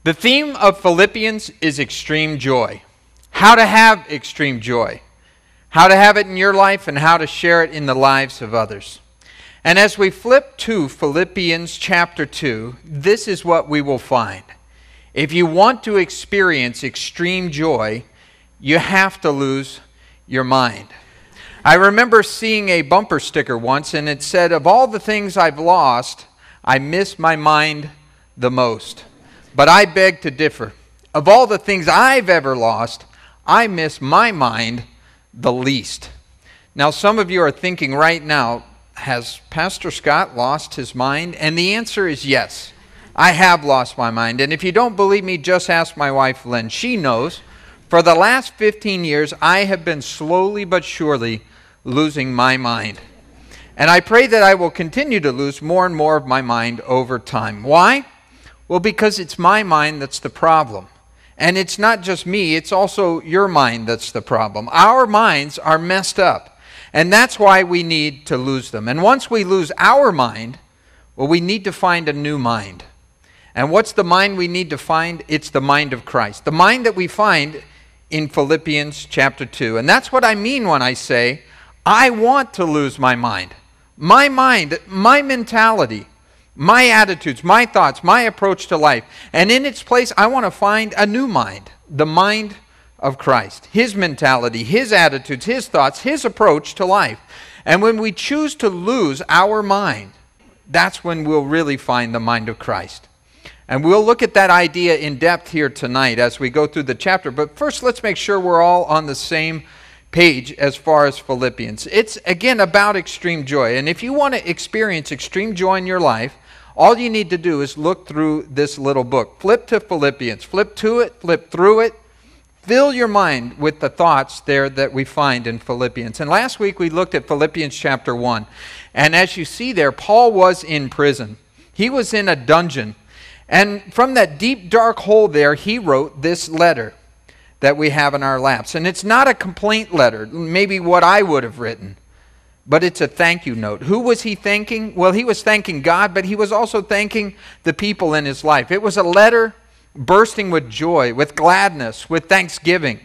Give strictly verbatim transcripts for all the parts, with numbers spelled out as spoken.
The theme of Philippians is extreme joy. How to have extreme joy. How to have it in your life and how to share it in the lives of others. And as we flip to Philippians chapter two, this is what we will find. If you want to experience extreme joy, you have to lose your mind. I remember seeing a bumper sticker once, and it said, "Of all the things I've lost, I miss my mind the most." But I beg to differ. Of all the things I've ever lost, I miss my mind the least. Now, some of you are thinking right now, has Pastor Scott lost his mind? And the answer is yes. I have lost my mind. And if you don't believe me, just ask my wife, Lynn. She knows. For the last fifteen years, I have been slowly but surely losing my mind. And I pray that I will continue to lose more and more of my mind over time. Why? Well, because it's my mind that's the problem. And it's not just me, it's also your mind that's the problem. Our minds are messed up. And that's why we need to lose them. And once we lose our mind, well, we need to find a new mind. And what's the mind we need to find? It's the mind of Christ. The mind that we find in Philippians chapter two. And that's what I mean when I say, I want to lose my mind. My mind, my mentality, my attitudes, my thoughts, my approach to life. And in its place, I want to find a new mind, the mind of Christ. His mentality, his attitudes, his thoughts, his approach to life. And when we choose to lose our mind, that's when we'll really find the mind of Christ. And we'll look at that idea in depth here tonight as we go through the chapter. But first, let's make sure we're all on the same page as far as Philippians. It's, again, about extreme joy. And if you want to experience extreme joy in your life, all you need to do is look through this little book. Flip to Philippians. Flip to it. Flip through it. Fill your mind with the thoughts there that we find in Philippians. And last week we looked at Philippians chapter one. And as you see there, Paul was in prison. He was in a dungeon. And from that deep, dark hole there, he wrote this letter that we have in our laps. And it's not a complaint letter, maybe what I would have written. But it's a thank you note. Who was he thanking? Well, he was thanking God, but he was also thanking the people in his life. It was a letter bursting with joy, with gladness, with thanksgiving.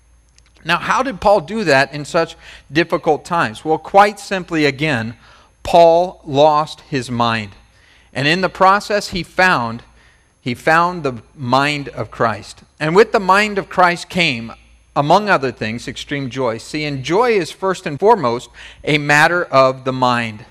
Now, how did Paul do that in such difficult times? Well, quite simply, again, Paul lost his mind. And in the process, he found, he found the mind of Christ. And with the mind of Christ came, among other things, extreme joy. See, and joy is first and foremost a matter of the mind.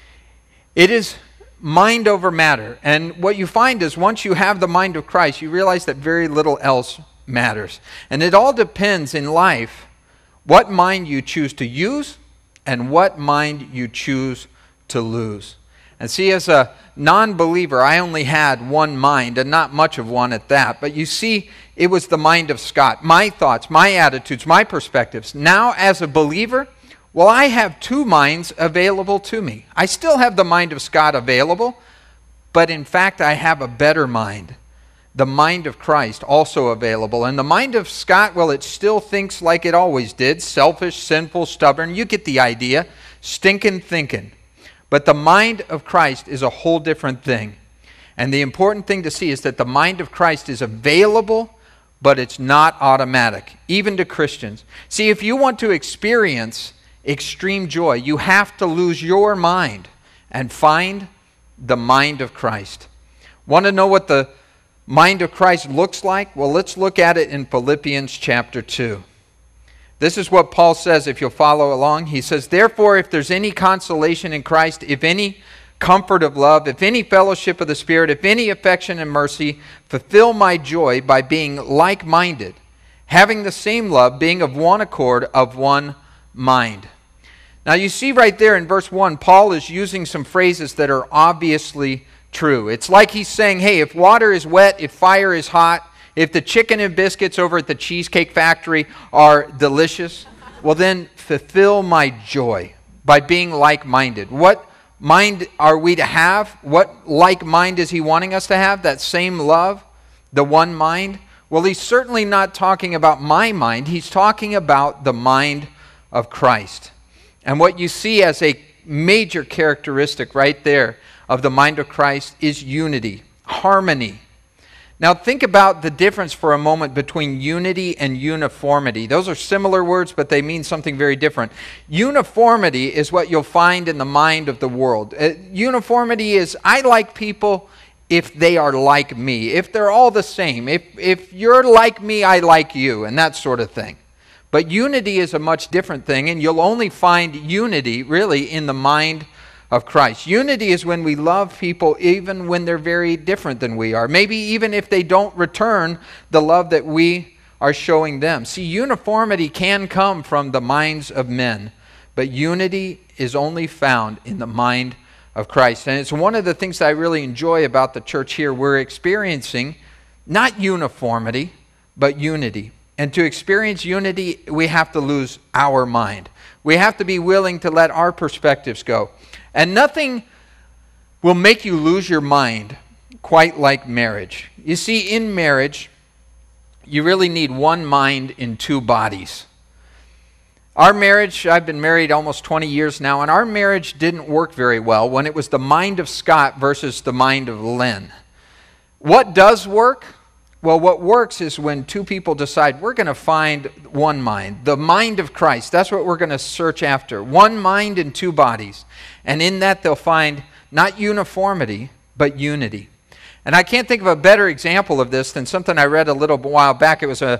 It is mind over matter. And what you find is once you have the mind of Christ, you realize that very little else matters. And it all depends in life what mind you choose to use and what mind you choose to lose. And see, as a non-believer, I only had one mind, and not much of one at that. But you see, it was the mind of Scott. My thoughts, my attitudes, my perspectives. Now, as a believer, well, I have two minds available to me. I still have the mind of Scott available, but in fact, I have a better mind. The mind of Christ also available. And the mind of Scott, well, it still thinks like it always did. Selfish, sinful, stubborn. You get the idea. Stinking thinking. But the mind of Christ is a whole different thing. And the important thing to see is that the mind of Christ is available, but it's not automatic, even to Christians. See, if you want to experience extreme joy, you have to lose your mind and find the mind of Christ. Want to know what the mind of Christ looks like? Well, let's look at it in Philippians chapter two. This is what Paul says, if you'll follow along. He says, "Therefore, if there's any consolation in Christ, if any comfort of love, if any fellowship of the Spirit, if any affection and mercy, fulfill my joy by being like-minded, having the same love, being of one accord, of one mind." Now you see right there in verse one, Paul is using some phrases that are obviously true. It's like he's saying, hey, if water is wet, if fire is hot, if the chicken and biscuits over at the Cheesecake Factory are delicious, well then fulfill my joy by being like-minded. What mind are we to have? What like mind is he wanting us to have? That same love, the one mind? Well, he's certainly not talking about my mind. He's talking about the mind of Christ. And what you see as a major characteristic right there of the mind of Christ is unity, harmony. Now think about the difference for a moment between unity and uniformity. Those are similar words, but they mean something very different. Uniformity is what you'll find in the mind of the world. Uh, uniformity is, I like people if they are like me, if they're all the same. If, if you're like me, I like you, and that sort of thing. But unity is a much different thing, and you'll only find unity really in the mind of Christ. Unity is when we love people even when they're very different than we are. Maybe even if they don't return the love that we are showing them. See, uniformity can come from the minds of men, but unity is only found in the mind of Christ. And it's one of the things that I really enjoy about the church here. We're experiencing not uniformity, but unity. And to experience unity, we have to lose our mind. We have to be willing to let our perspectives go. And nothing will make you lose your mind quite like marriage. You see, in marriage, you really need one mind in two bodies. Our marriage, I've been married almost twenty years now, and our marriage didn't work very well when it was the mind of Scott versus the mind of Lynn. What does work? Well, what works is when two people decide we're going to find one mind, the mind of Christ. That's what we're going to search after. One mind in two bodies. And in that they'll find not uniformity, but unity. And I can't think of a better example of this than something I read a little while back. It was a,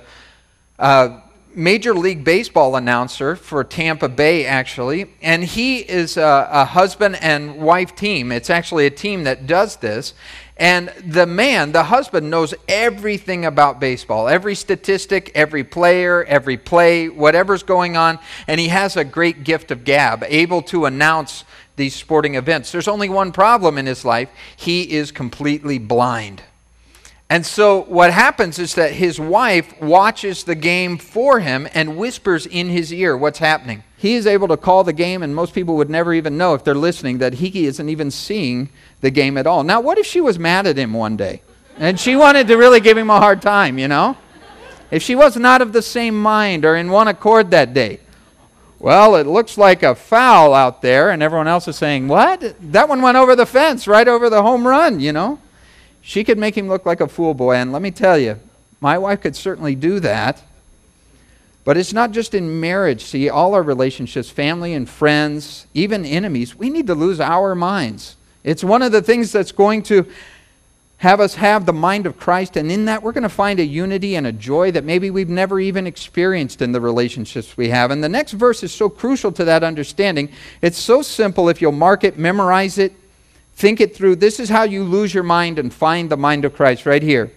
a Major League Baseball announcer for Tampa Bay, actually. And he is a, a husband and wife team. It's actually a team that does this. And the man, the husband, knows everything about baseball, every statistic, every player, every play, whatever's going on. And he has a great gift of gab, able to announce these sporting events. There's only one problem in his life. He is completely blind. And so what happens is that his wife watches the game for him and whispers in his ear what's happening. He is able to call the game, and most people would never even know if they're listening that he isn't even seeing the game at all. Now, what if she was mad at him one day and she wanted to really give him a hard time, you know? If she was not of the same mind or in one accord that day. Well, it looks like a foul out there, and everyone else is saying, what? That one went over the fence, right over the home run, you know? She could make him look like a fool boy, and let me tell you, my wife could certainly do that. But it's not just in marriage. See, all our relationships, family and friends, even enemies, we need to lose our minds. It's one of the things that's going to have us have the mind of Christ, and in that we're going to find a unity and a joy that maybe we've never even experienced in the relationships we have. And the next verse is so crucial to that understanding. It's so simple if you'll mark it, memorize it, think it through. This is how you lose your mind and find the mind of Christ right here.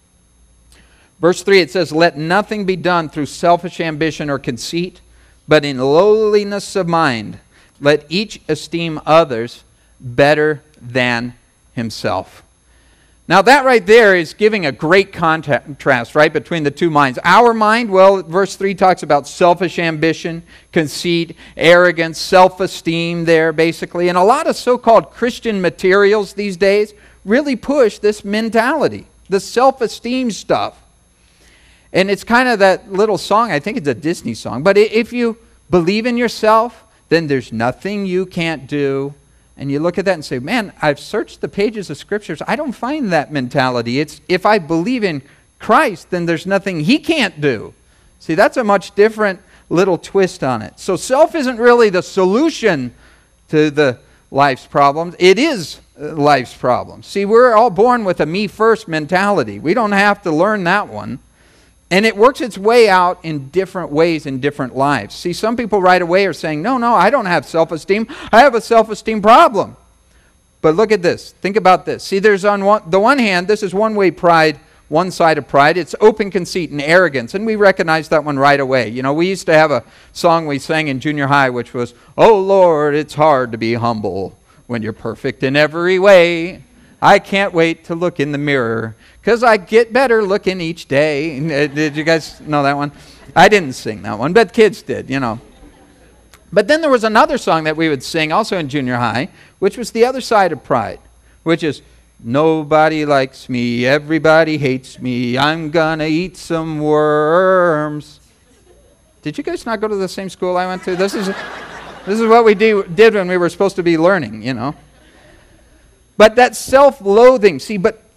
Verse three, it says, let nothing be done through selfish ambition or conceit, but in lowliness of mind, let each esteem others better than himself. Now that right there is giving a great contrast, right, between the two minds. Our mind, well, verse three talks about selfish ambition, conceit, arrogance, self-esteem there, basically. And a lot of so-called Christian materials these days really push this mentality, the self-esteem stuff. And it's kind of that little song, I think it's a Disney song, but if you believe in yourself, then there's nothing you can't do. And you look at that and say, man, I've searched the pages of Scriptures. I don't find that mentality. It's if I believe in Christ, then there's nothing He can't do. See, that's a much different little twist on it. So self isn't really the solution to the life's problems. It is life's problems. See, we're all born with a me first mentality. We don't have to learn that one. And it works its way out in different ways in different lives. See, some people right away are saying, no, no, I don't have self-esteem. I have a self-esteem problem. But look at this. Think about this. See, there's on one, the one hand, this is one way pride, one side of pride. It's open conceit and arrogance. And we recognize that one right away. You know, we used to have a song we sang in junior high, which was, oh, Lord, it's hard to be humble when you're perfect in every way. I can't wait to look in the mirror because I get better looking each day. Did you guys know that one? I didn't sing that one, but kids did, you know. But then there was another song that we would sing also in junior high, which was the other side of pride, which is, nobody likes me, everybody hates me, I'm gonna eat some worms. Did you guys not go to the same school I went to? This is, this is what we do, did when we were supposed to be learning, you know. But that self-loathing, see, but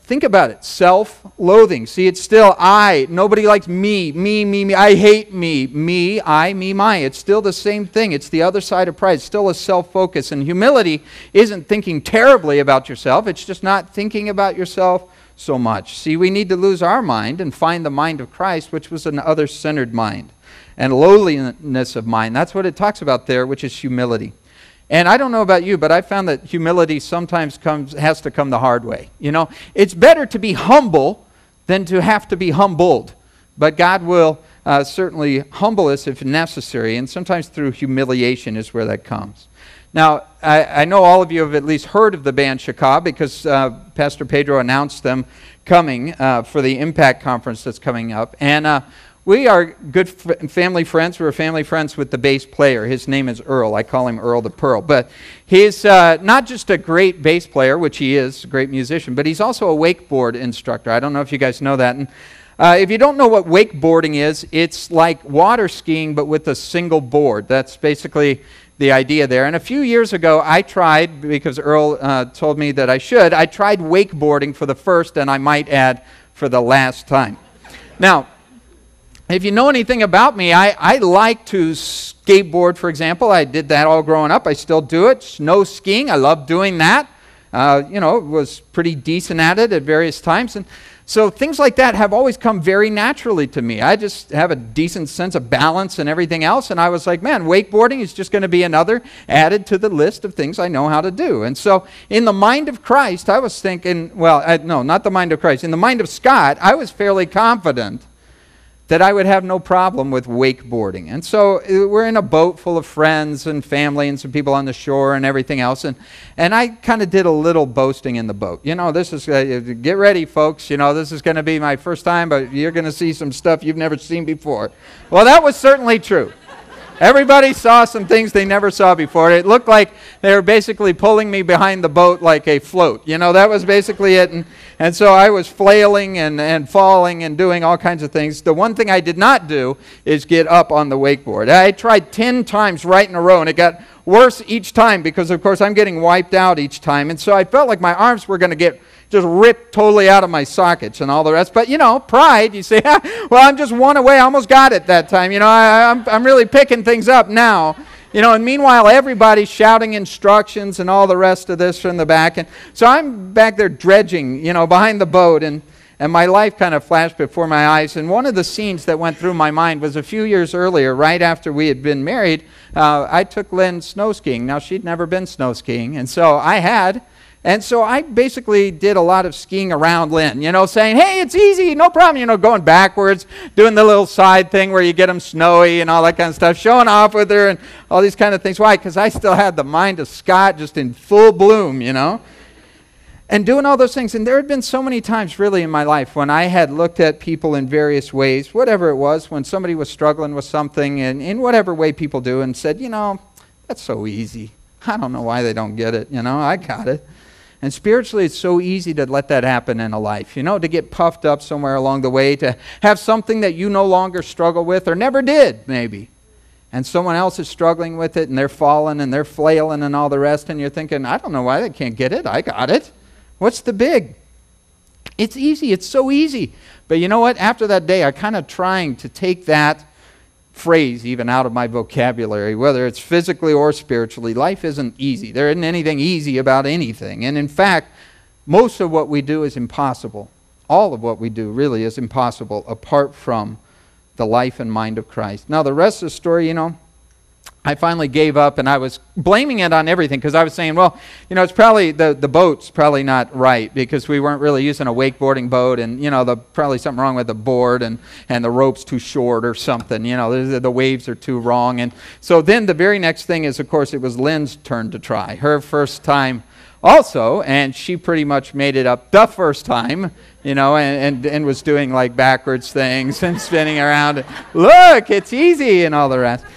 think about it. Self-loathing. See, it's still I. Nobody likes me. Me, me, me. I hate me. Me, I, me, my. It's still the same thing. It's the other side of pride. It's still a self-focus. And humility isn't thinking terribly about yourself. It's just not thinking about yourself so much. See, we need to lose our mind and find the mind of Christ, which was an other-centered mind. And lowliness of mind. That's what it talks about there, which is humility. And I don't know about you, but I found that humility sometimes comes has to come the hard way. You know, it's better to be humble than to have to be humbled. But God will uh, certainly humble us if necessary, and sometimes through humiliation is where that comes. Now, I, I know all of you have at least heard of the band Shaka because uh, Pastor Pedro announced them coming uh, for the Impact Conference that's coming up. And uh, we are good f- family friends. We're family friends with the bass player. His name is Earl. I call him Earl the Pearl. But he's uh, not just a great bass player, which he is, a great musician, but he's also a wakeboard instructor. I don't know if you guys know that. And uh, if you don't know what wakeboarding is, it's like water skiing, but with a single board. That's basically the idea there. And a few years ago, I tried, because Earl uh, told me that I should, I tried wakeboarding for the first, and I might add, for the last time. Now, if you know anything about me, I, I like to skateboard, for example. I did that all growing up. I still do it. Snow skiing, I love doing that. Uh, you know, was pretty decent at it at various times. And so things like that have always come very naturally to me. I just have a decent sense of balance and everything else. And I was like, man, wakeboarding is just going to be another added to the list of things I know how to do. And so in the mind of Christ, I was thinking, well, I, no, not the mind of Christ. In the mind of Scott, I was fairly confident that I would have no problem with wakeboarding. And so uh, we're in a boat full of friends and family and some people on the shore and everything else. And, and I kind of did a little boasting in the boat. You know, this is, uh, get ready, folks. You know, this is going to be my first time, but you're going to see some stuff you've never seen before. Well, that was certainly true. Everybody saw some things they never saw before. It looked like they were basically pulling me behind the boat like a float. You know, that was basically it. And, and so I was flailing and, and falling and doing all kinds of things. The one thing I did not do is get up on the wakeboard. I tried ten times right in a row, and it got worse each time because, of course, I'm getting wiped out each time. And so I felt like my arms were going to get just ripped totally out of my sockets and all the rest. But, you know, pride, you say, well, I'm just one away. I almost got it that time. You know, I, I'm, I'm really picking things up now. You know, and meanwhile, everybody's shouting instructions and all the rest of this from the back. And so I'm back there dredging, you know, behind the boat, and, and my life kind of flashed before my eyes. And one of the scenes that went through my mind was a few years earlier, right after we had been married, uh, I took Lynn snow skiing. Now, she'd never been snow skiing, and so I had. And so I basically did a lot of skiing around Lynn, you know, saying, hey, it's easy, no problem, you know, going backwards, doing the little side thing where you get them snowy and all that kind of stuff, showing off with her and all these kind of things. Why? Because I still had the mind of Scott just in full bloom, you know, and doing all those things. And there had been so many times really in my life when I had looked at people in various ways, whatever it was, when somebody was struggling with something and in whatever way people do, and said, you know, that's so easy. I don't know why they don't get it, you know, I got it. And spiritually, it's so easy to let that happen in a life, you know, to get puffed up somewhere along the way, to have something that you no longer struggle with or never did, maybe. And someone else is struggling with it, and they're falling, and they're flailing, and all the rest, and you're thinking, I don't know why they can't get it. I got it. What's the big? It's easy. It's so easy. But you know what? After that day, I kind of trying to take that phrase even out of my vocabulary, whether it's physically or spiritually. Life isn't easy. There isn't anything easy about anything. And in fact, most of what we do is impossible. All of what we do really is impossible apart from the life and mind of Christ. Now, the rest of the story, you know, I finally gave up, and I was blaming it on everything because I was saying, well, you know, it's probably, the, the boat's probably not right because we weren't really using a wakeboarding boat, and, you know, the probably something wrong with the board, and, and the rope's too short or something, you know, the, the waves are too wrong. And so then the very next thing is, of course, it was Lynn's turn to try. Her first time also, and she pretty much made it up the first time, you know, and, and, and was doing like backwards things and spinning around. Look, it's easy and all the rest.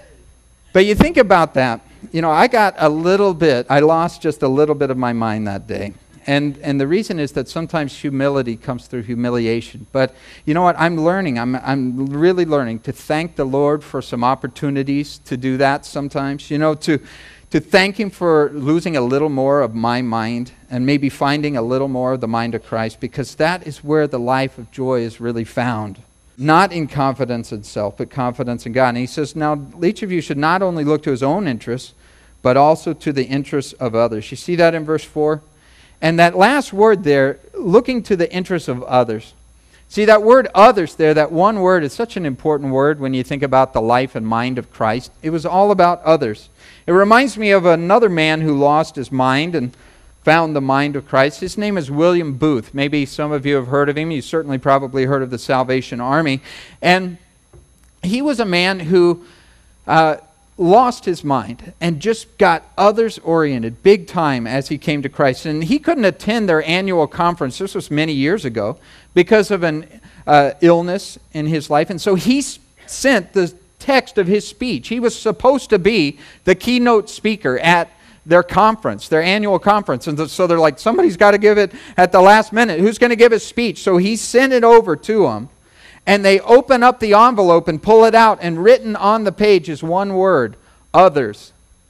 But you think about that, you know, I got a little bit, I lost just a little bit of my mind that day. And and the reason is that sometimes humility comes through humiliation. But you know what, I'm learning, I'm, I'm really learning to thank the Lord for some opportunities to do that sometimes, you know, to to thank Him for losing a little more of my mind and maybe finding a little more of the mind of Christ, because that is where the life of joy is really found. Not in confidence in self, but confidence in God. And he says, now each of you should not only look to his own interests, but also to the interests of others. You see that in verse four? And that last word there, looking to the interests of others. See, that word others there, that one word is such an important word when you think about the life and mind of Christ. It was all about others. It reminds me of another man who lost his mind and found the mind of Christ. His name is William Booth. Maybe some of you have heard of him. You certainly probably heard of the Salvation Army. And he was a man who uh, lost his mind and just got others-oriented big time as he came to Christ. And he couldn't attend their annual conference. This was many years ago because of an uh, illness in his life. And so he sent the text of his speech. He was supposed to be the keynote speaker at their conference, their annual conference. And so they're like, somebody's got to give it at the last minute. Who's going to give a speech? So he sent it over to them. And they open up the envelope and pull it out. And written on the page is one word, others.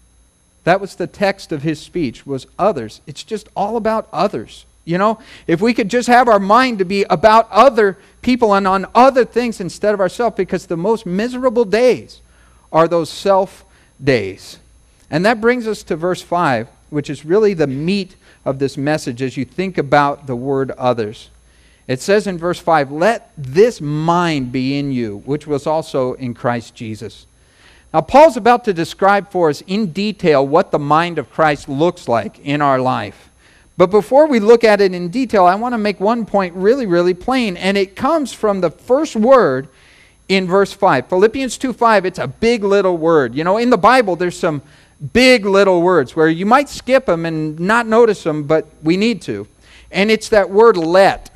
That was the text of his speech, was others. It's just all about others. You know, if we could just have our mind to be about other people and on other things instead of ourselves, because the most miserable days are those self days. And that brings us to verse five, which is really the meat of this message as you think about the word others. It says in verse five, let this mind be in you, which was also in Christ Jesus. Now, Paul's about to describe for us in detail what the mind of Christ looks like in our life. But before we look at it in detail, I want to make one point really, really plain. And it comes from the first word in verse five. Philippians two five, it's a big little word. You know, in the Bible, there's some big little words where you might skip them and not notice them, but we need to. And it's that word let.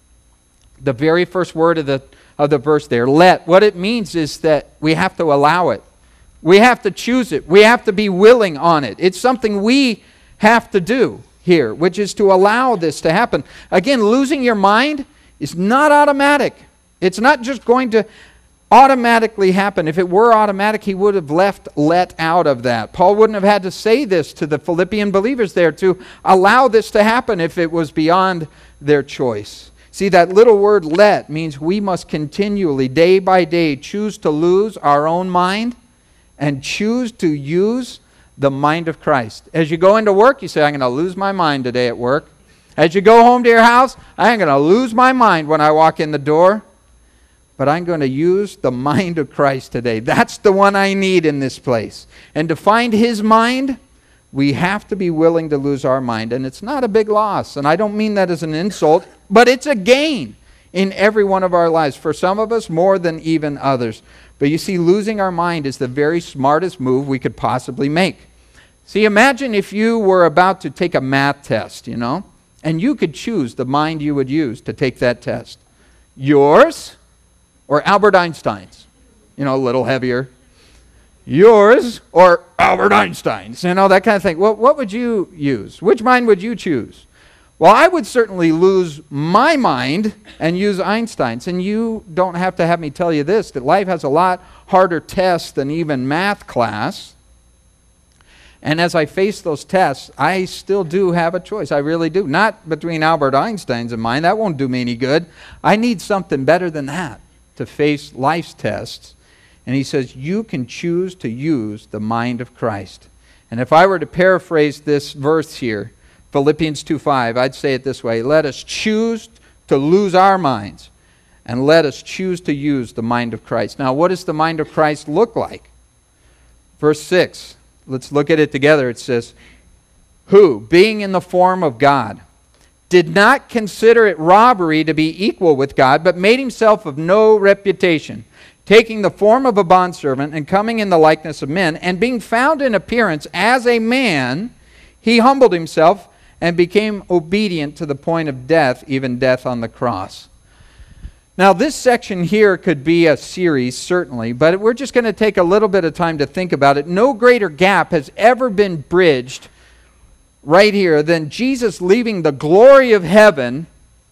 The very first word of the, of the verse there, let. What it means is that we have to allow it. We have to choose it. We have to be willing on it. It's something we have to do here, which is to allow this to happen. Again, losing your mind is not automatic. It's not just going to automatically happen. If it were automatic, he would have left let out of that. Paul wouldn't have had to say this to the Philippian believers there to allow this to happen if it was beyond their choice. See, that little word let means we must continually, day by day, choose to lose our own mind and choose to use the mind of Christ. As you go into work, you say, I'm going to lose my mind today at work. As you go home to your house, I'm going to lose my mind when I walk in the door. But I'm going to use the mind of Christ today. That's the one I need in this place. And to find His mind, we have to be willing to lose our mind. And it's not a big loss. And I don't mean that as an insult, but it's a gain in every one of our lives. For some of us, more than even others. But you see, losing our mind is the very smartest move we could possibly make. See, imagine if you were about to take a math test, you know, and you could choose the mind you would use to take that test. Yours or Albert Einstein's? You know, a little heavier. Yours or Albert Einstein's? You know, that kind of thing. Well, what would you use? Which mind would you choose? Well, I would certainly lose my mind and use Einstein's. And you don't have to have me tell you this, that life has a lot harder tests than even math class. And as I face those tests, I still do have a choice. I really do. Not between Albert Einstein's and mine. That won't do me any good. I need something better than that to face life's tests. And he says, you can choose to use the mind of Christ. And if I were to paraphrase this verse here, Philippians two five, I'd say it this way. Let us choose to lose our minds, and let us choose to use the mind of Christ. Now, what does the mind of Christ look like? Verse six. Let's look at it together. It says, who, being in the form of God, did not consider it robbery to be equal with God, but made himself of no reputation, taking the form of a bondservant and coming in the likeness of men, and being found in appearance as a man, he humbled himself and became obedient to the point of death, even death on the cross. Now, this section here could be a series, certainly, but we're just going to take a little bit of time to think about it. No greater gap has ever been bridged right here than Jesus leaving the glory of heaven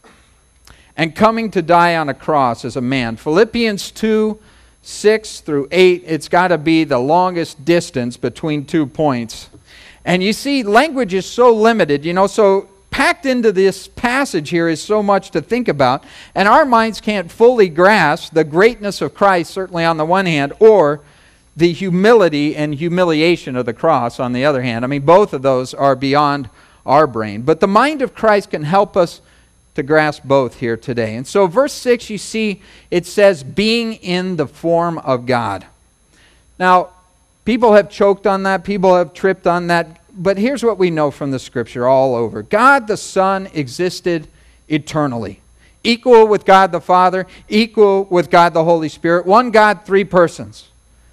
and coming to die on a cross as a man. Philippians two, six through eight, it's got to be the longest distance between two points. And you see, language is so limited, you know, so packed into this passage here is so much to think about. And our minds can't fully grasp the greatness of Christ, certainly on the one hand, or the humility and humiliation of the cross on the other hand. I mean, both of those are beyond our brain. But the mind of Christ can help us to grasp both here today. And so verse six, you see, it says, being in the form of God. Now, people have choked on that. People have tripped on that. But here's what we know from the Scripture all over. God the Son existed eternally. Equal with God the Father, equal with God the Holy Spirit. One God, three persons.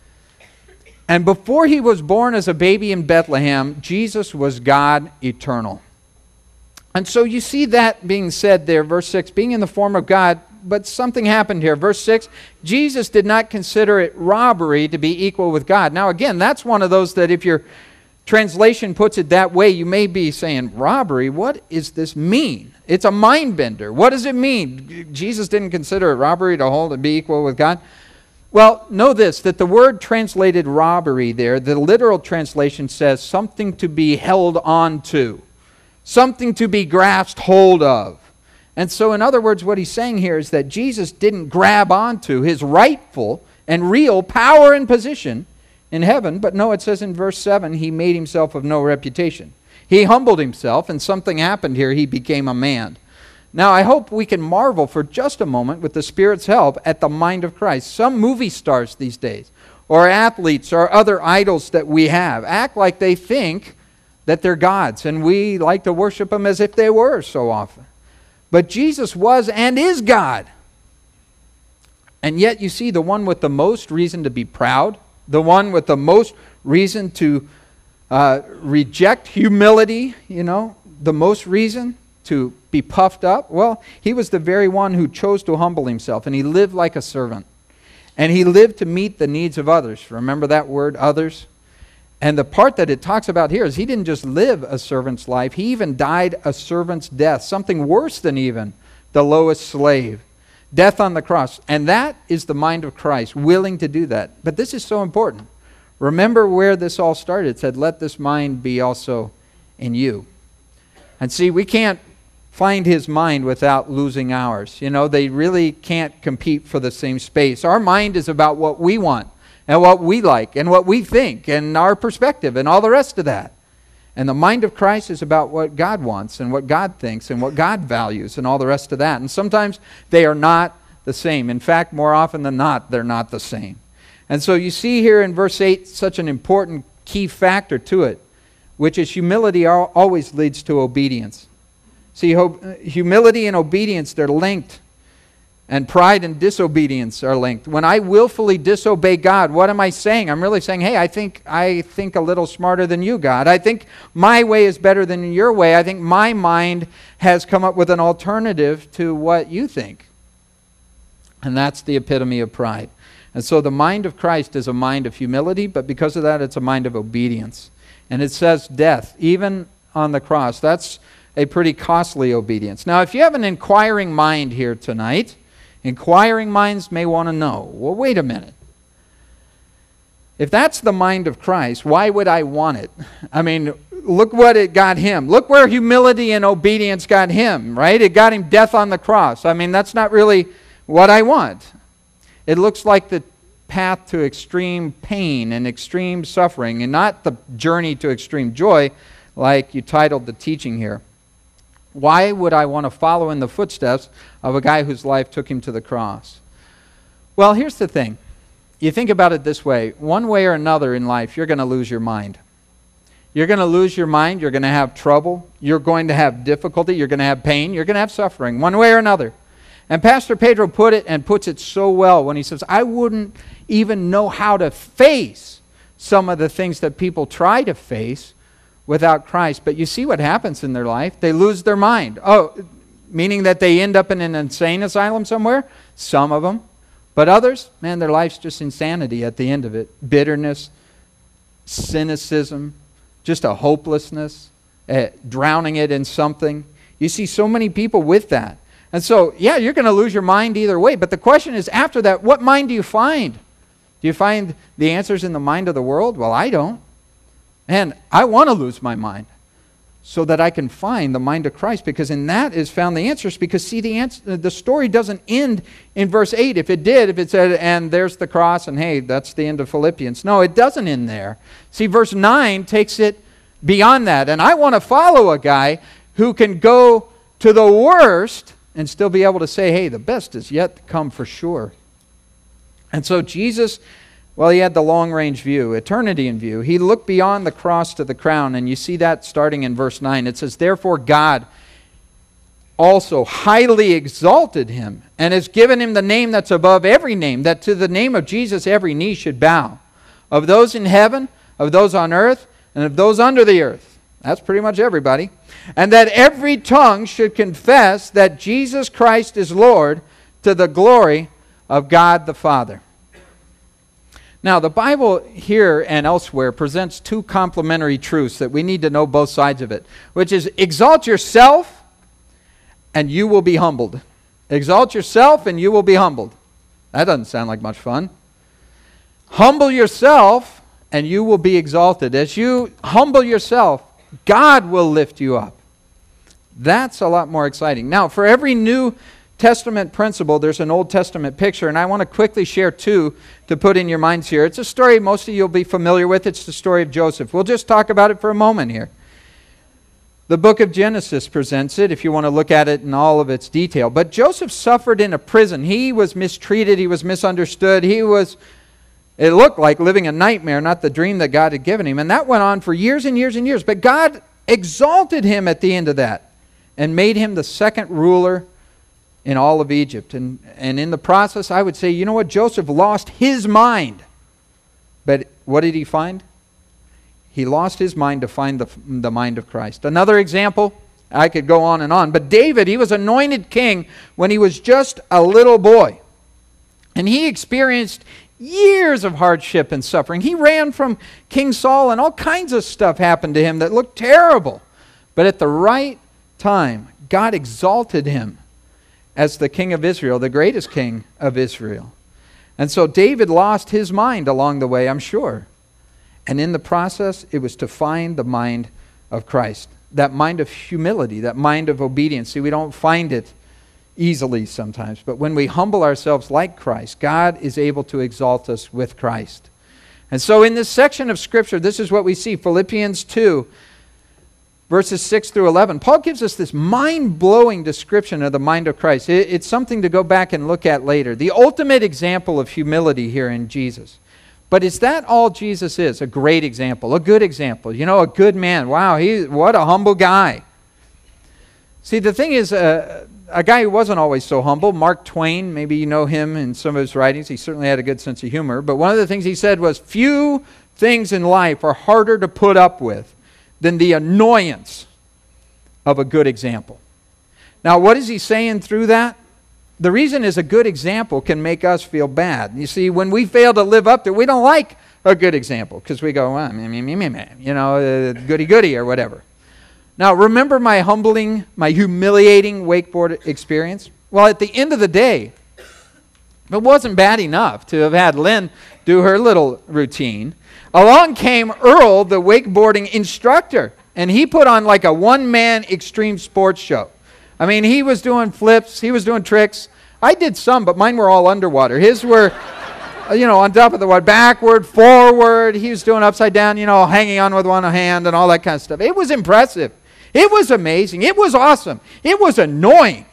And before he was born as a baby in Bethlehem, Jesus was God eternal. And so you see that being said there, verse six, being in the form of God, but something happened here. Verse six, Jesus did not consider it robbery to be equal with God. Now again, that's one of those that if your translation puts it that way, you may be saying, robbery, what does this mean? It's a mind bender. What does it mean? Jesus didn't consider it robbery to hold and be equal with God? Well, know this, that the word translated robbery there, the literal translation says something to be held on to. Something to be grasped hold of. And so in other words, what he's saying here is that Jesus didn't grab onto his rightful and real power and position in heaven. But no, it says in verse seven, he made himself of no reputation. He humbled himself, and something happened here. He became a man. Now, I hope we can marvel for just a moment with the Spirit's help at the mind of Christ. Some movie stars these days, or athletes, or other idols that we have, act like they think that they're gods, and we like to worship them as if they were so often. But Jesus was and is God. And yet you see the one with the most reason to be proud, the one with the most reason to uh, reject humility, you know, the most reason to be puffed up. Well, he was the very one who chose to humble himself, and he lived like a servant. And he lived to meet the needs of others. Remember that word, others? And the part that it talks about here is he didn't just live a servant's life. He even died a servant's death, something worse than even the lowest slave. Death on the cross. And that is the mind of Christ, willing to do that. But this is so important. Remember where this all started. It said, let this mind be also in you. And see, we can't find his mind without losing ours. You know, they really can't compete for the same space. Our mind is about what we want, and what we like, and what we think, and our perspective, and all the rest of that. And the mind of Christ is about what God wants, and what God thinks, and what God values, and all the rest of that. And sometimes they are not the same. In fact, more often than not, they're not the same. And so you see here in verse eight such an important key factor to it, which is humility always leads to obedience. See, humility and obedience, they're linked. And pride and disobedience are linked. When I willfully disobey God, what am I saying? I'm really saying, hey, I think I think a little smarter than you, God. I think my way is better than your way. I think my mind has come up with an alternative to what you think. And that's the epitome of pride. And so the mind of Christ is a mind of humility, but because of that, it's a mind of obedience. And it says death, even on the cross. That's a pretty costly obedience. Now, if you have an inquiring mind here tonight, inquiring minds may want to know, well, wait a minute. If that's the mind of Christ, why would I want it? I mean, look what it got him. Look where humility and obedience got him, right? It got him death on the cross. I mean, that's not really what I want. It looks like the path to extreme pain and extreme suffering, and not the journey to extreme joy, like you titled the teaching here. Why would I want to follow in the footsteps of a guy whose life took him to the cross? Well, here's the thing. You think about it this way. One way or another in life, you're going to lose your mind. You're going to lose your mind. You're going to have trouble. You're going to have difficulty. You're going to have pain. You're going to have suffering, one way or another. And Pastor Pedro put it and puts it so well when he says, I wouldn't even know how to face some of the things that people try to face without Christ. But you see what happens in their life. They lose their mind. Oh, meaning that they end up in an insane asylum somewhere? Some of them. But others, man, their life's just insanity at the end of it. Bitterness, cynicism, just a hopelessness, uh, drowning it in something. You see so many people with that. And so, yeah, you're going to lose your mind either way. But the question is, after that, what mind do you find? Do you find the answers in the mind of the world? Well, I don't. And I want to lose my mind so that I can find the mind of Christ, because in that is found the answers. Because see, the answer, the story doesn't end in verse eight. If it did, if it said, and there's the cross, and hey, that's the end of Philippians. No, it doesn't end there. See, verse nine takes it beyond that. And I want to follow a guy who can go to the worst and still be able to say, hey, the best is yet to come for sure. And so Jesus, well, he had the long-range view, eternity in view. He looked beyond the cross to the crown, and you see that starting in verse nine. It says, therefore God also highly exalted him and has given him the name that's above every name, that to the name of Jesus every knee should bow, of those in heaven, of those on earth, and of those under the earth. That's pretty much everybody. And that every tongue should confess that Jesus Christ is Lord, to the glory of God the Father. Now, the Bible here and elsewhere presents two complementary truths that we need to know both sides of it, which is exalt yourself and you will be humbled. Exalt yourself and you will be humbled. That doesn't sound like much fun. Humble yourself and you will be exalted. As you humble yourself, God will lift you up. That's a lot more exciting. Now, for every New Testament principle, there's an Old Testament picture, and I want to quickly share two to put in your minds here. It's a story most of you will be familiar with. It's the story of Joseph. We'll just talk about it for a moment here. The book of Genesis presents it, if you want to look at it in all of its detail. But Joseph suffered in a prison. He was mistreated. He was misunderstood. He was, it looked like living a nightmare, not the dream that God had given him. And that went on for years and years and years. But God exalted him at the end of that and made him the second ruler in all of Egypt. And, and in the process, I would say, you know what? Joseph lost his mind. But what did he find? He lost his mind to find the, the mind of Christ. Another example, I could go on and on. But David, he was anointed king when he was just a little boy. And he experienced years of hardship and suffering. He ran from King Saul, and all kinds of stuff happened to him that looked terrible. But at the right time, God exalted him as the king of Israel, the greatest king of Israel. And so David lost his mind along the way, I'm sure. And in the process, it was to find the mind of Christ. That mind of humility, that mind of obedience. See, we don't find it easily sometimes. But when we humble ourselves like Christ, God is able to exalt us with Christ. And so in this section of Scripture, this is what we see. Philippians two, verses six through eleven. Paul gives us this mind-blowing description of the mind of Christ. It's something to go back and look at later. The ultimate example of humility here in Jesus. But is that all Jesus is? A great example, a good example. You know, a good man. Wow, he, what a humble guy. See, the thing is, uh, a guy who wasn't always so humble, Mark Twain, maybe you know him in some of his writings. He certainly had a good sense of humor. But one of the things he said was, few things in life are harder to put up with than the annoyance of a good example. Now, what is he saying through that? The reason is a good example can make us feel bad. You see, when we fail to live up to it, we don't like a good example because we go, well, meh, meh, meh, meh, you know, uh, goody-goody or whatever. Now, remember my humbling, my humiliating wakeboard experience? Well, at the end of the day, it wasn't bad enough to have had Lynn do her little routine. Along came Earl, the wakeboarding instructor, and he put on like a one-man extreme sports show. I mean, he was doing flips, he was doing tricks. I did some, but mine were all underwater. His were, you know, on top of the water, backward, forward. He was doing upside down, you know, hanging on with one hand and all that kind of stuff. It was impressive. It was amazing. It was awesome. It was annoying.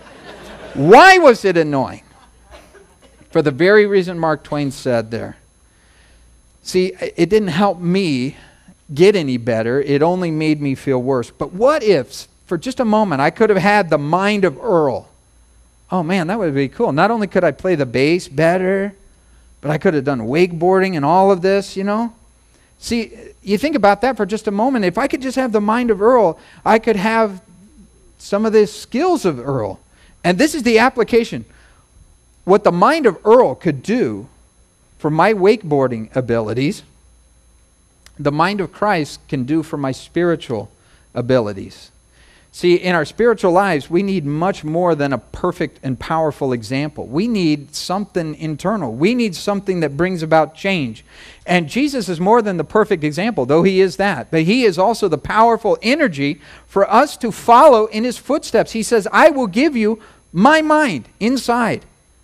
Why was it annoying? For the very reason Mark Twain said there. See, it didn't help me get any better. It only made me feel worse. But what if, for just a moment, I could have had the mind of Earl? Oh man, that would be cool. Not only could I play the bass better, but I could have done wakeboarding and all of this, you know? See, you think about that for just a moment. If I could just have the mind of Earl, I could have some of the skills of Earl. And this is the application. What the mind of Earl could do for my wakeboarding abilities, the mind of Christ can do for my spiritual abilities. See, in our spiritual lives, we need much more than a perfect and powerful example. We need something internal. We need something that brings about change. And Jesus is more than the perfect example, though he is that. But he is also the powerful energy for us to follow in his footsteps. He says, I will give you my mind inside.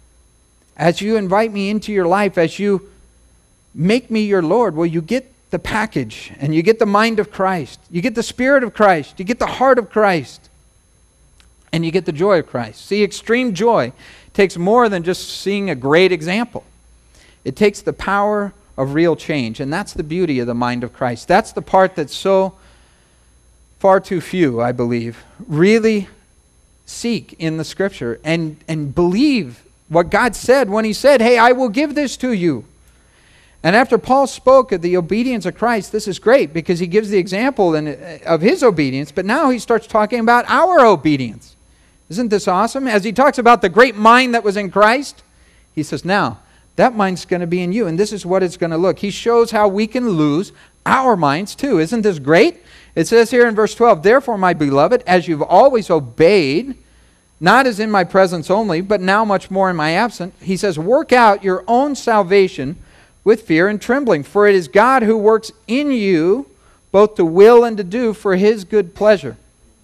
As you invite me into your life, as you make me your Lord, well, you get the package, and you get the mind of Christ. You get the Spirit of Christ. You get the heart of Christ. And you get the joy of Christ. See, extreme joy takes more than just seeing a great example. It takes the power of real change, and that's the beauty of the mind of Christ. That's the part that's so far too few, I believe, really seek in the Scripture and, and believe what God said when he said, hey, I will give this to you. And after Paul spoke of the obedience of Christ, this is great because he gives the example in, of his obedience, but now he starts talking about our obedience. Isn't this awesome? As he talks about the great mind that was in Christ, he says, now, that mind's going to be in you, and this is what it's going to look. He shows how we can lose our minds too. Isn't this great? It says here in verse twelve, therefore, my beloved, as you've always obeyed, not as in my presence only, but now much more in my absence, he says, work out your own salvation with fear and trembling, for it is God who works in you both to will and to do for his good pleasure.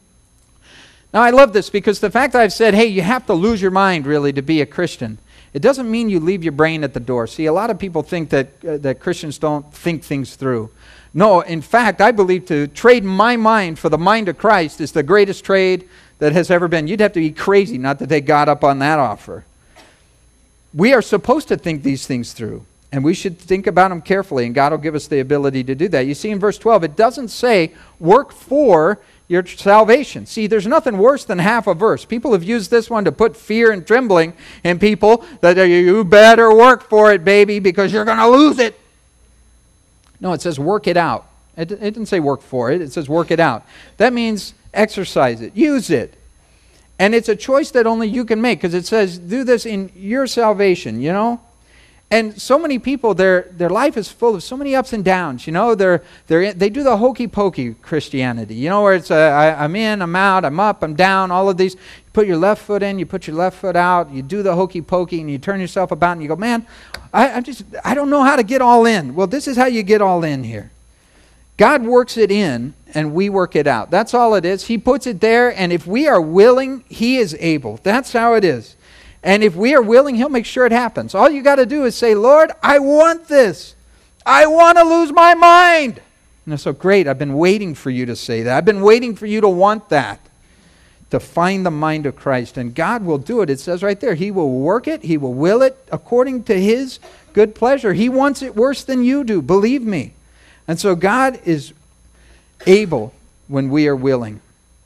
Now I love this because the fact that I've said, hey, you have to lose your mind really to be a Christian, it doesn't mean you leave your brain at the door. See, a lot of people think that, uh, that Christians don't think things through. No, in fact, I believe to trade my mind for the mind of Christ is the greatest trade that has ever been. You'd have to be crazy not to take God up on that offer. We are supposed to think these things through. And we should think about them carefully, and God will give us the ability to do that. You see in verse twelve, it doesn't say work for your salvation. See, there's nothing worse than half a verse. People have used this one to put fear and trembling in people that you better work for it, baby, because you're going to lose it. No, it says work it out. It, it didn't say work for it. It says work it out. That means exercise it, use it. And it's a choice that only you can make because it says do this in your salvation, you know. And so many people, their their life is full of so many ups and downs. You know, they're they they do the hokey pokey Christianity. You know, where it's uh, I, I'm in, I'm out, I'm up, I'm down. All of these. You put your left foot in, you put your left foot out. You do the hokey pokey, and you turn yourself about, and you go, man, I, I just I don't know how to get all in. Well, this is how you get all in here. God works it in, and we work it out. That's all it is. He puts it there, and if we are willing, he is able. That's how it is. And if we are willing, he'll make sure it happens. All you got to do is say, Lord, I want this. I want to lose my mind. And it's so great. I've been waiting for you to say that. I've been waiting for you to want that, to find the mind of Christ. And God will do it. It says right there, he will work it. He will will it according to his good pleasure. He wants it worse than you do. Believe me. And so God is able when we are willing.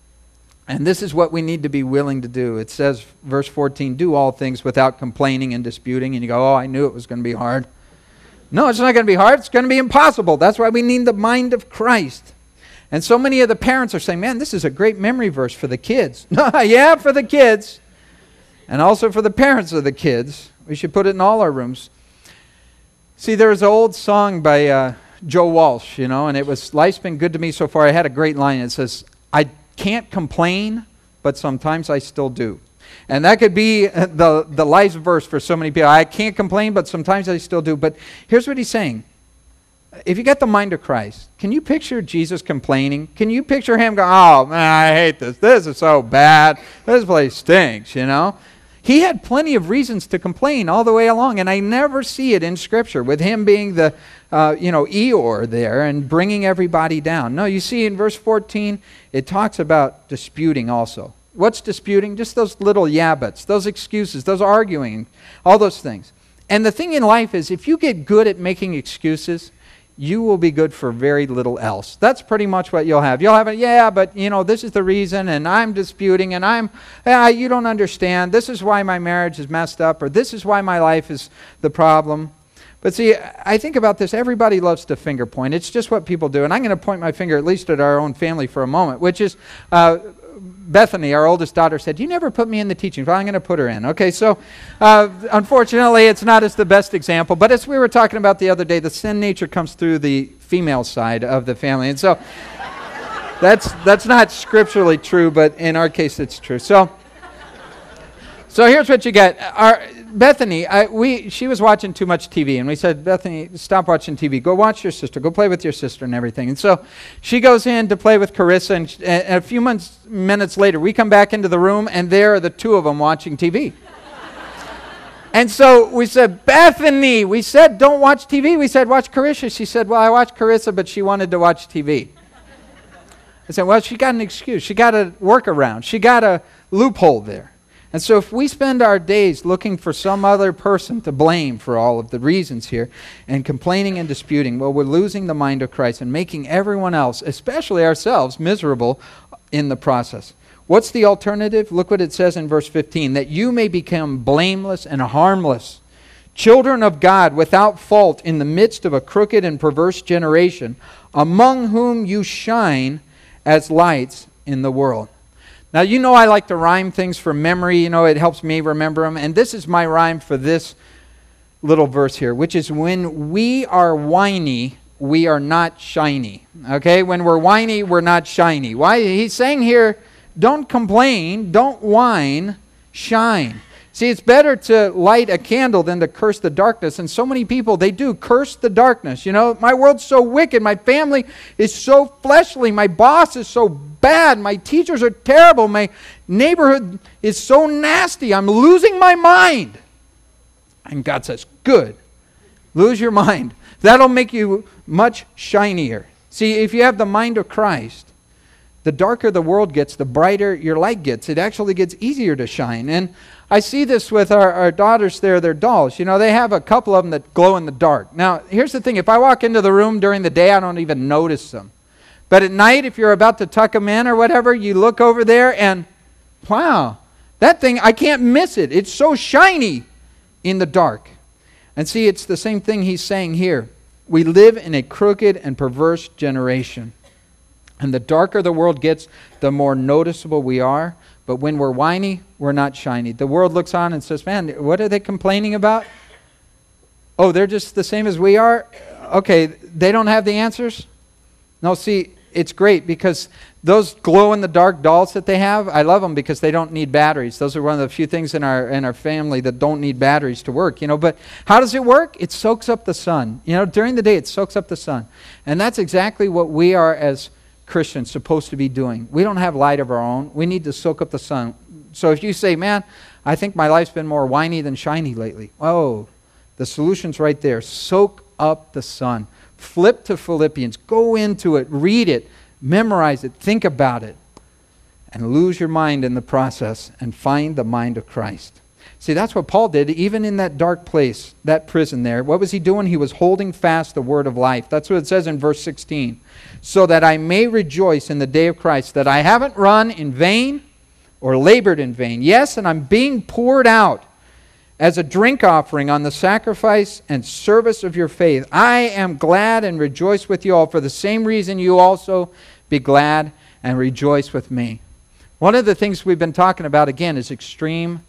And this is what we need to be willing to do. It says, verse fourteen, do all things without complaining and disputing. And you go, oh, I knew it was going to be hard. No, it's not going to be hard. It's going to be impossible. That's why we need the mind of Christ. And so many of the parents are saying, man, this is a great memory verse for the kids. Yeah, for the kids. And also for the parents of the kids. We should put it in all our rooms. See, there's an old song by uh, Joe Walsh, you know, and it was, life's been good to me so far. I had a great line. It says, I can't complain, but sometimes I still do. And that could be the, the life's verse for so many people. I can't complain, but sometimes I still do. But here's what he's saying. If you got the mind of Christ, can you picture Jesus complaining? Can you picture him going, oh, man, I hate this. This is so bad. This place stinks, you know? He had plenty of reasons to complain all the way along, and I never see it in Scripture with him being the, uh, you know, Eeyore there and bringing everybody down. No, you see in verse fourteen, it talks about disputing also. What's disputing? Just those little yabbits, those excuses, those arguing, all those things. And the thing in life is if you get good at making excuses, you will be good for very little else. That's pretty much what you'll have. You'll have a, yeah, but, you know, this is the reason, and I'm disputing, and I'm, yeah, you don't understand. This is why my marriage is messed up, or this is why my life is the problem. But see, I think about this. Everybody loves to finger point. It's just what people do. And I'm going to point my finger at least at our own family for a moment, which is uh, Bethany, our oldest daughter, said, you never put me in the teaching. Well, I'm going to put her in. Okay, so uh, unfortunately, it's not as the best example. But as we were talking about the other day, the sin nature comes through the female side of the family. And so That's that's not scripturally true, but in our case, it's true. So, so here's what you got. Our Bethany, I, we she was watching too much T V, and we said, Bethany, stop watching T V. Go watch your sister. Go play with your sister and everything. And so she goes in to play with Carissa, and, and a few months, minutes later, we come back into the room, and there are the two of them watching T V. And so we said, Bethany, we said, don't watch T V. We said, watch Carissa. She said, well, I watched Carissa, but she wanted to watch T V. I said, well, she got an excuse. She got a workaround. She got a loophole there. And so if we spend our days looking for some other person to blame for all of the reasons here and complaining and disputing, well, we're losing the mind of Christ and making everyone else, especially ourselves, miserable in the process. What's the alternative? Look what it says in verse fifteen, that you may become blameless and harmless, children of God without fault in the midst of a crooked and perverse generation, among whom you shine as lights in the world. Now, you know I like to rhyme things from memory. You know, it helps me remember them. And this is my rhyme for this little verse here, which is when we are whiny, we are not shiny. Okay? When we're whiny, we're not shiny. Why? He's saying here, don't complain, don't whine, shine. See, it's better to light a candle than to curse the darkness. And so many people, they do curse the darkness. You know, my world's so wicked. My family is so fleshly. My boss is so bad. My teachers are terrible. My neighborhood is so nasty. I'm losing my mind. And God says, good. Lose your mind. That'll make you much shinier. See, if you have the mind of Christ, the darker the world gets, the brighter your light gets. It actually gets easier to shine. And I see this with our, our daughters there, their dolls. You know, they have a couple of them that glow in the dark. Now, here's the thing. If I walk into the room during the day, I don't even notice them. But at night, if you're about to tuck them in or whatever, you look over there and, wow, that thing, I can't miss it. It's so shiny in the dark. And see, it's the same thing he's saying here. We live in a crooked and perverse generation. And the darker the world gets, the more noticeable we are. But when we're whiny, we're not shiny. The world looks on and says, man, what are they complaining about? Oh, they're just the same as we are? Okay, they don't have the answers? No, see, it's great because those glow-in-the-dark dolls that they have, I love them because they don't need batteries. Those are one of the few things in our in our family that don't need batteries to work, you know. But how does it work? It soaks up the sun. You know, during the day, it soaks up the sun. And that's exactly what we are as Christians supposed to be doing. We don't have light of our own. We need to soak up the sun. So if you say, man, I think my life's been more whiny than shiny lately. Oh, the solution's right there. Soak up the sun. Flip to Philippians. Go into it. Read it. Memorize it. Think about it. And lose your mind in the process and find the mind of Christ. See, that's what Paul did, even in that dark place, that prison there. What was he doing? He was holding fast the word of life. That's what it says in verse sixteen. So that I may rejoice in the day of Christ, that I haven't run in vain or labored in vain. Yes, and I'm being poured out as a drink offering on the sacrifice and service of your faith. I am glad and rejoice with you all. For the same reason you also be glad and rejoice with me. One of the things we've been talking about, again, is extreme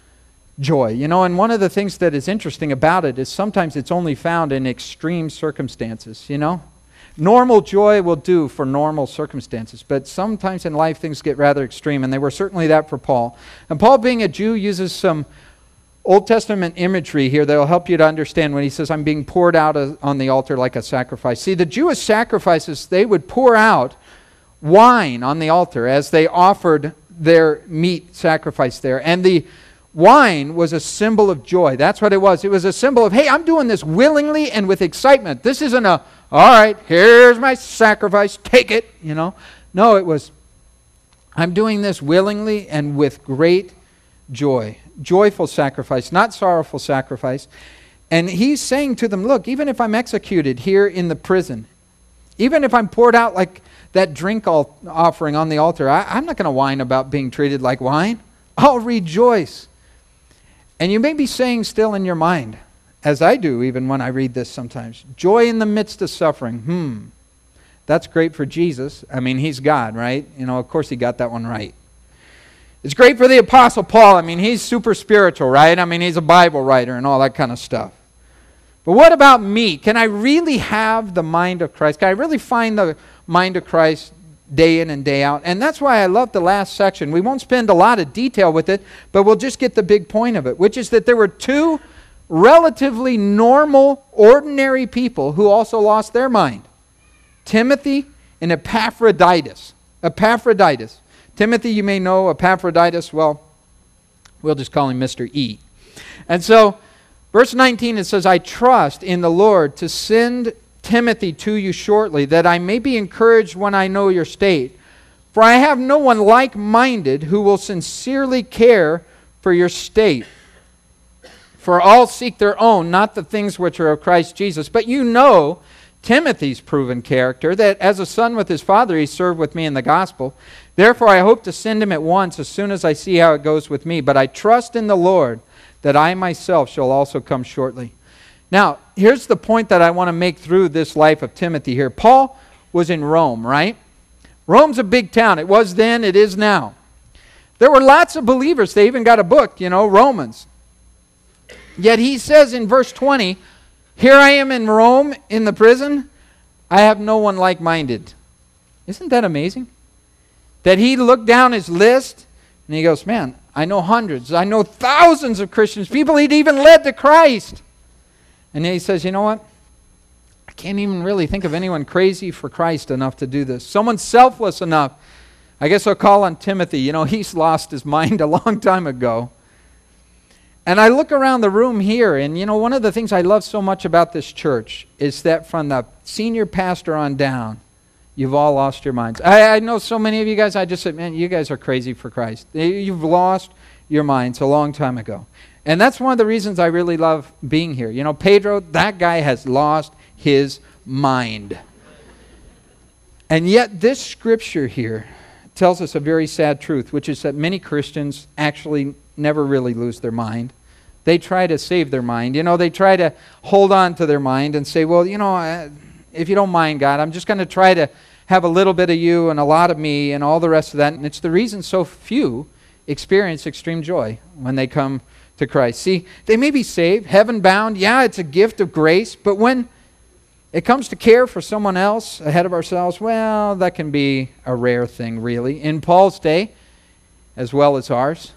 joy. You know, and one of the things that is interesting about it is sometimes it's only found in extreme circumstances, you know. Normal joy will do for normal circumstances, but sometimes in life things get rather extreme, and they were certainly that for Paul. And Paul, being a Jew, uses some Old Testament imagery here that will help you to understand when he says, I'm being poured out on the altar like a sacrifice. See, the Jewish sacrifices, they would pour out wine on the altar as they offered their meat sacrifice there. And the wine was a symbol of joy. That's what it was. It was a symbol of, hey, I'm doing this willingly and with excitement. This isn't a, all right, here's my sacrifice, take it, you know. No, it was, I'm doing this willingly and with great joy. Joyful sacrifice, not sorrowful sacrifice. And he's saying to them, look, even if I'm executed here in the prison, even if I'm poured out like that drink offering on the altar, I, I'm not going to whine about being treated like wine. I'll rejoice. And you may be saying still in your mind, as I do even when I read this sometimes, joy in the midst of suffering. Hmm, that's great for Jesus. I mean, he's God, right? You know, of course he got that one right. It's great for the Apostle Paul. I mean, he's super spiritual, right? I mean, he's a Bible writer and all that kind of stuff. But what about me? Can I really have the mind of Christ? Can I really find the mind of Christ day in and day out. And that's why I love the last section. We won't spend a lot of detail with it, but we'll just get the big point of it, which is that there were two relatively normal, ordinary people who also lost their mind. Timothy and Epaphroditus. Epaphroditus. Timothy, you may know. Epaphroditus, well, we'll just call him Mister E. And so, verse nineteen, it says, I trust in the Lord to send Timothy to you shortly, that I may be encouraged when I know your state. For I have no one like-minded who will sincerely care for your state. For all seek their own, not the things which are of Christ Jesus. But you know Timothy's proven character, that as a son with his father he served with me in the gospel. Therefore I hope to send him at once as soon as I see how it goes with me. But I trust in the Lord that I myself shall also come shortly. Now, here's the point that I want to make through this life of Timothy here. Paul was in Rome, right? Rome's a big town. It was then, it is now. There were lots of believers. They even got a book, you know, Romans. Yet he says in verse twenty, here I am in Rome in the prison. I have no one like-minded. Isn't that amazing? That he looked down his list and he goes, man, I know hundreds. I know thousands of Christians. People he'd even led to Christ. And then he says, you know what? I can't even really think of anyone crazy for Christ enough to do this. Someone selfless enough. I guess I'll call on Timothy. You know, he's lost his mind a long time ago. And I look around the room here, and you know, one of the things I love so much about this church is that from the senior pastor on down, you've all lost your minds. I, I know so many of you guys, I just said, man, you guys are crazy for Christ. You've lost your minds a long time ago. And that's one of the reasons I really love being here. You know, Pedro, that guy has lost his mind. And yet this scripture here tells us a very sad truth, which is that many Christians actually never really lose their mind. They try to save their mind. You know, they try to hold on to their mind and say, well, you know, if you don't mind, God, I'm just going to try to have a little bit of you and a lot of me and all the rest of that. And it's the reason so few experience extreme joy when they come to Christ. See, they may be saved, heaven-bound. Yeah, it's a gift of grace. But when it comes to care for someone else ahead of ourselves, well, that can be a rare thing, really, in Paul's day as well as ours.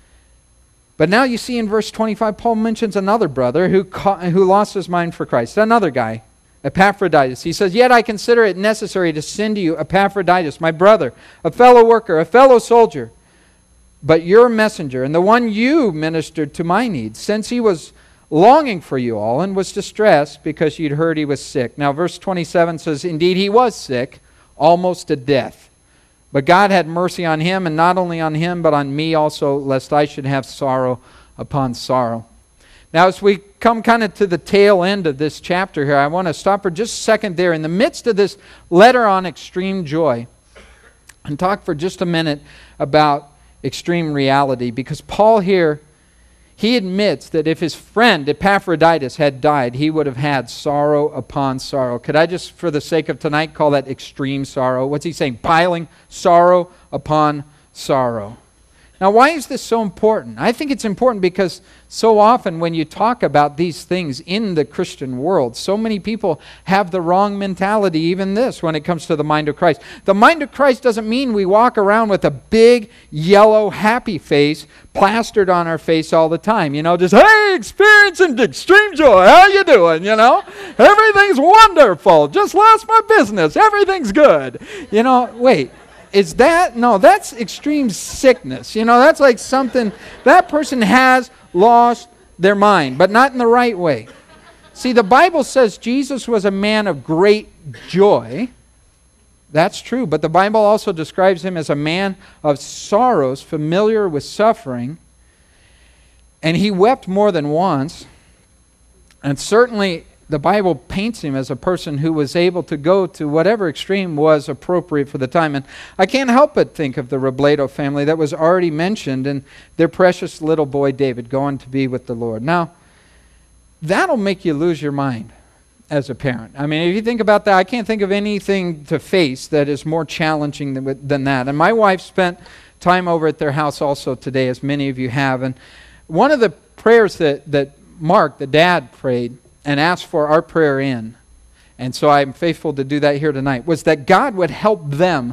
But now you see in verse twenty-five, Paul mentions another brother who, ca- who lost his mind for Christ. Another guy, Epaphroditus. He says, yet I consider it necessary to send to you Epaphroditus, my brother, a fellow worker, a fellow soldier, but your messenger, and the one you ministered to my needs, since he was longing for you all and was distressed because you'd heard he was sick. Now verse twenty-seven says, indeed he was sick, almost to death. But God had mercy on him, and not only on him, but on me also, lest I should have sorrow upon sorrow. Now as we come kind of to the tail end of this chapter here, I want to stop for just a second there in the midst of this letter on extreme joy and talk for just a minute about extreme reality, because Paul here, he admits that if his friend Epaphroditus had died, he would have had sorrow upon sorrow. Could I just, for the sake of tonight, call that extreme sorrow? What's he saying? Piling sorrow upon sorrow. Now, why is this so important? I think it's important because so often when you talk about these things in the Christian world, so many people have the wrong mentality, even this, when it comes to the mind of Christ. The mind of Christ doesn't mean we walk around with a big, yellow, happy face plastered on our face all the time. You know, just, hey, experiencing extreme joy. How you doing? You know, everything's wonderful. Just lost my business. Everything's good. You know, wait. Is that? No, that's extreme sickness. You know, that's like something, that person has lost their mind, but not in the right way. See, the Bible says Jesus was a man of great joy. That's true, but the Bible also describes him as a man of sorrows, familiar with suffering. And he wept more than once. And certainly the Bible paints him as a person who was able to go to whatever extreme was appropriate for the time. And I can't help but think of the Robledo family that was already mentioned and their precious little boy David going to be with the Lord. Now, that'll make you lose your mind as a parent. I mean, if you think about that, I can't think of anything to face that is more challenging than, than that. And my wife spent time over at their house also today, as many of you have. And one of the prayers that, that Mark, the dad, prayed and asked for our prayer in, and so I'm faithful to do that here tonight, was that God would help them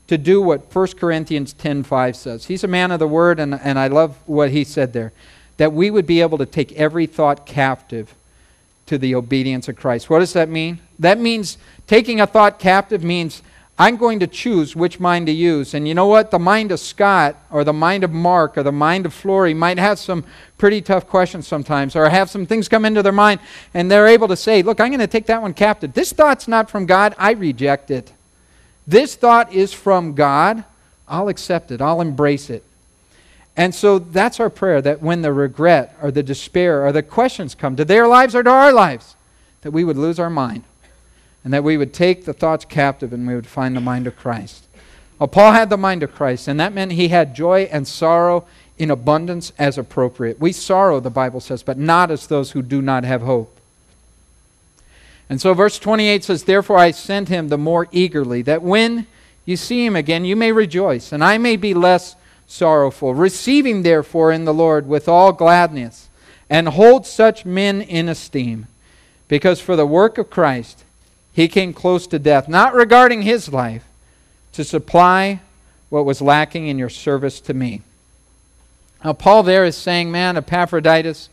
to do what First Corinthians ten five says. He's a man of the word, and, and I love what he said there. That we would be able to take every thought captive to the obedience of Christ. What does that mean? That means taking a thought captive means I'm going to choose which mind to use. And you know what? The mind of Scott or the mind of Mark or the mind of Flory might have some pretty tough questions sometimes, or have some things come into their mind and they're able to say, look, I'm going to take that one captive. This thought's not from God. I reject it. This thought is from God. I'll accept it. I'll embrace it. And so that's our prayer, that when the regret or the despair or the questions come to their lives or to our lives, that we would lose our mind and that we would take the thoughts captive and we would find the mind of Christ. Well, Paul had the mind of Christ, and that meant he had joy and sorrow in abundance as appropriate. We sorrow, the Bible says, but not as those who do not have hope. And so verse twenty-eight says, therefore I sent him the more eagerly, that when you see him again, you may rejoice, and I may be less sorrowful. Receive him therefore in the Lord with all gladness, and hold such men in esteem, because for the work of Christ he came close to death, not regarding his life, to supply what was lacking in your service to me. Now Paul there is saying, man, Epaphroditus,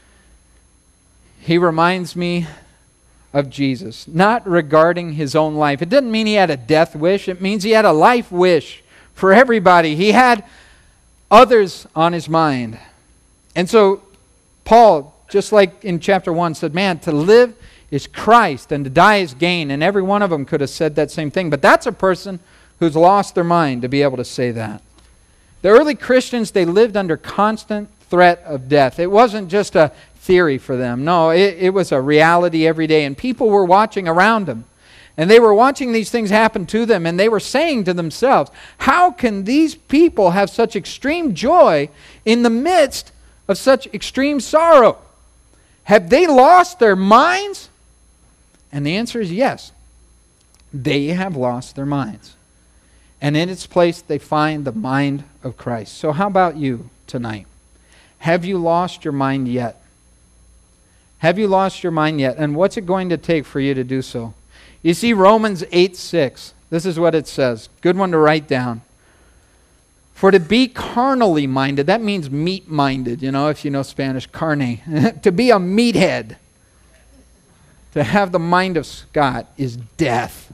he reminds me of Jesus, not regarding his own life. It doesn't mean he had a death wish. It means he had a life wish for everybody. He had others on his mind. And so Paul, just like in chapter one, said, man, to live is Christ and to die is gain. And every one of them could have said that same thing. But that's a person who's lost their mind to be able to say that. The early Christians, they lived under constant threat of death. It wasn't just a theory for them. No, it, it was a reality every day. And people were watching around them. And they were watching these things happen to them. And they were saying to themselves, how can these people have such extreme joy in the midst of such extreme sorrow? Have they lost their minds? And the answer is yes. They have lost their minds. And in its place, they find the mind of Christ. So how about you tonight? Have you lost your mind yet? Have you lost your mind yet? And what's it going to take for you to do so? You see, Romans eight six. This is what it says. Good one to write down. For to be carnally minded, that means meat-minded, you know, if you know Spanish, carne. To be a meathead, to have the mind of Scott is death.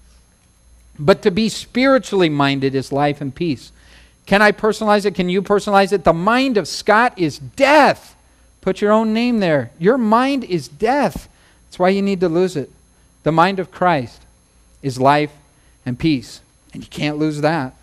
But to be spiritually minded is life and peace. Can I personalize it? Can you personalize it? The mind of Scott is death. Put your own name there. Your mind is death. That's why you need to lose it. The mind of Christ is life and peace. And you can't lose that.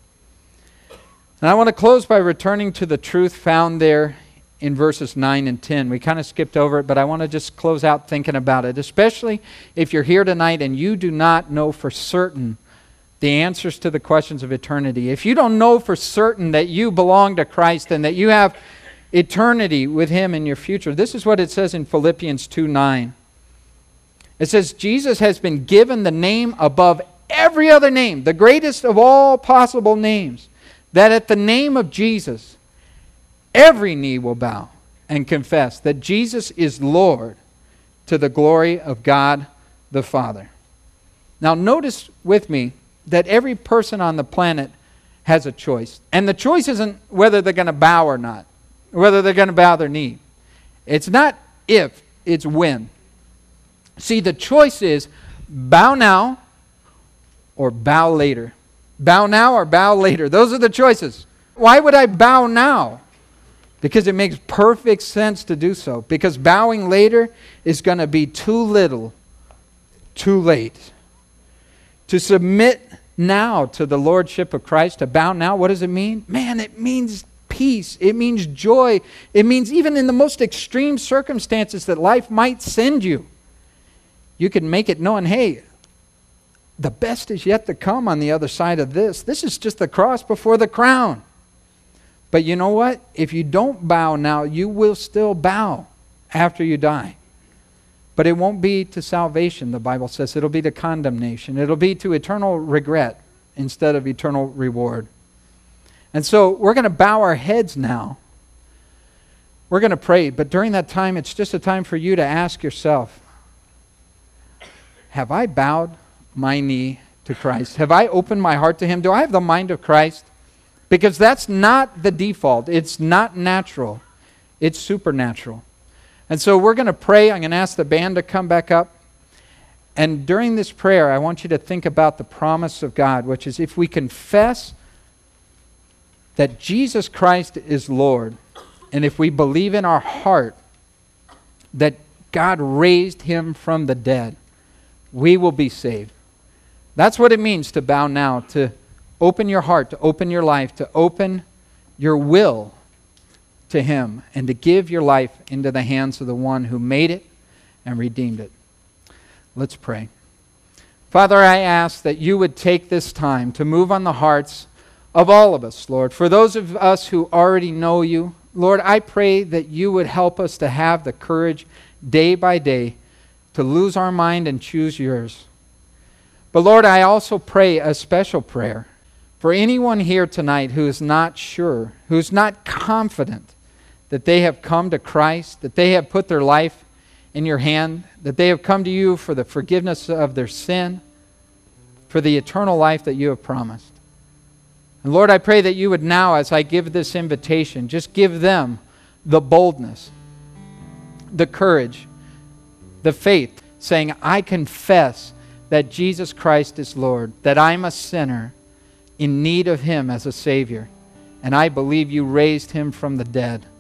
And I want to close by returning to the truth found there in verses nine and ten. We kind of skipped over it, but I want to just close out thinking about it, especially if you're here tonight and you do not know for certain the answers to the questions of eternity. If you don't know for certain that you belong to Christ and that you have eternity with Him in your future, this is what it says in Philippians two nine. It says, Jesus has been given the name above every other name, the greatest of all possible names, that at the name of Jesus, every knee will bow and confess that Jesus is Lord, to the glory of God the Father. Now notice with me that every person on the planet has a choice. And the choice isn't whether they're going to bow or not, or whether they're going to bow their knee. It's not if, it's when. See, the choice is bow now or bow later. Bow now or bow later. Those are the choices. Why would I bow now? Because it makes perfect sense to do so. Because bowing later is going to be too little, too late. To submit now to the Lordship of Christ, to bow now, what does it mean? Man, it means peace. It means joy. It means even in the most extreme circumstances that life might send you, you can make it known, hey, the best is yet to come on the other side of this. This is just the cross before the crown. But you know what? If you don't bow now, you will still bow after you die. But it won't be to salvation, the Bible says. It'll be to condemnation. It'll be to eternal regret instead of eternal reward. And so we're going to bow our heads now. We're going to pray. But during that time, it's just a time for you to ask yourself, have I bowed my knee to Christ? Have I opened my heart to Him? Do I have the mind of Christ? Because that's not the default. It's not natural. It's supernatural. And so we're going to pray. I'm going to ask the band to come back up. And during this prayer, I want you to think about the promise of God, which is if we confess that Jesus Christ is Lord, and if we believe in our heart that God raised Him from the dead, we will be saved. That's what it means to bow now, to open your heart, to open your life, to open your will to Him, and to give your life into the hands of the one who made it and redeemed it. Let's pray. Father, I ask that you would take this time to move on the hearts of all of us, Lord. For those of us who already know you, Lord, I pray that you would help us to have the courage day by day to lose our mind and choose yours. But Lord, I also pray a special prayer for anyone here tonight who is not sure, who's not confident that they have come to Christ, that they have put their life in your hand, that they have come to you for the forgiveness of their sin, for the eternal life that you have promised. And Lord, I pray that you would now, as I give this invitation, just give them the boldness, the courage, the faith, saying, I confess that Jesus Christ is Lord, that I'm a sinner in need of Him as a Savior, and I believe you raised Him from the dead.